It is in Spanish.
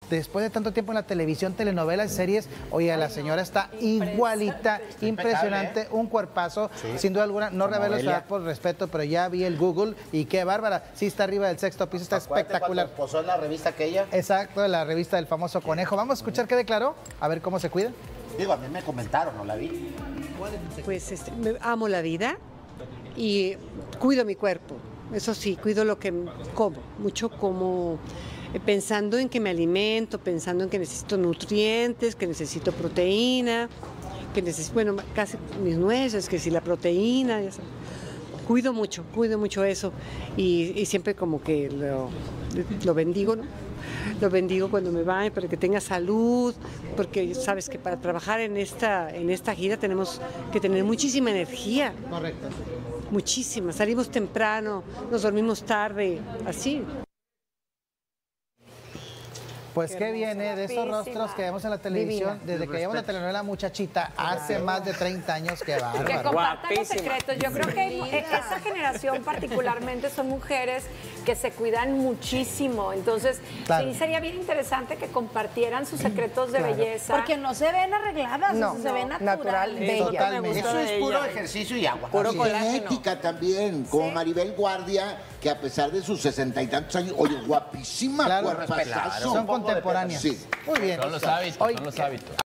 después de tanto tiempo en la televisión, telenovelas, series, oye, la señora está igualita, impresionante, un cuerpazo, sin duda alguna, no revelo su edad por respeto, pero ya vi el Google y qué bárbara, sí está arriba del sexto piso, está espectacular. ¿Posó en la revista aquella? Exacto, la revista del famoso conejo. Vamos a escuchar qué declaró, a ver cómo se cuida. Digo, a mí me comentaron, no la vi. Pues amo la vida y cuido mi cuerpo. Eso sí, cuido lo que como, mucho como pensando en que me alimento, pensando en que necesito nutrientes, que necesito proteína, que necesito, bueno, casi mis nueces, que si la proteína, ya sabes. Cuido mucho eso y siempre como que lo bendigo, ¿no? Lo bendigo cuando me va para que tenga salud, porque sabes que para trabajar en esta gira tenemos que tener muchísima energía. Correcto. Muchísima. Salimos temprano, nos dormimos tarde, así. Pues qué viene de esos rostros que vemos en la televisión, desde que llevamos la telenovela Muchachita, hace más de 30 años, que bárbaro. Que compartan los secretos. Yo creo que esa generación particularmente son mujeres que se cuidan muchísimo. Entonces, sí sería bien interesante que compartieran sus secretos de belleza. Porque no se ven arregladas, se ven naturales. Eso es puro ejercicio y agua. Puro genética también, como Maribel Guardia, que a pesar de sus 60 y tantos años, oye, guapísima, Claro, cuerpazazo. son contemporáneas. Sí. Muy bien. Son los hábitos, son los hábitos.